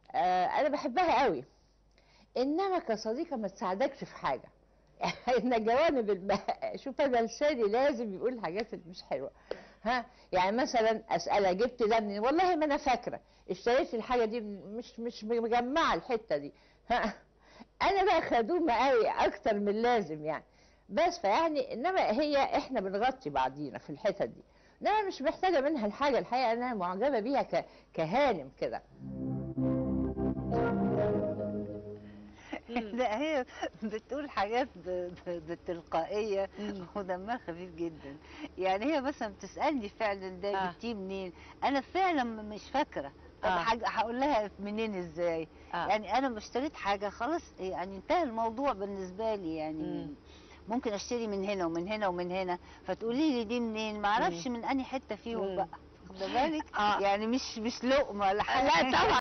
انا بحبها قوي، انما كصديقه ما تساعدكش في حاجه. ان جوانب شوف انا لساني لازم يقول الحاجات اللي مش حلوه. ها، يعني مثلا اسالها جبت ده منين، والله ما انا فاكره، اشتريت الحاجه دي مش مجمعه الحته دي. ها، انا بقى خدومه قوي اكتر من اللازم يعني. بس فيعني انما هي احنا بنغطي بعضينا في الحتت دي، انما مش محتاجه منها الحاجه الحقيقه، انا معجبه بيها كهانم كده. مم. لا، هي بتقول حاجات بتلقائية مم. ودمها خفيف جدا. يعني هي مثلا بتسألني فعلا ده اه جبتيه منين، أنا فعلا مش فاكرة. طب اه هقول لها منين ازاي؟ اه يعني أنا اشتريت حاجة خلاص، يعني انتهى الموضوع بالنسبة لي. يعني مم. ممكن اشتري من هنا ومن هنا ومن هنا، فتقولي لي دي منين، مم. معرفش من أنهي حتة فيهم مم. بقى. واخده بالك؟ اه يعني مش لقمة ولا لا حاجة. طبعا.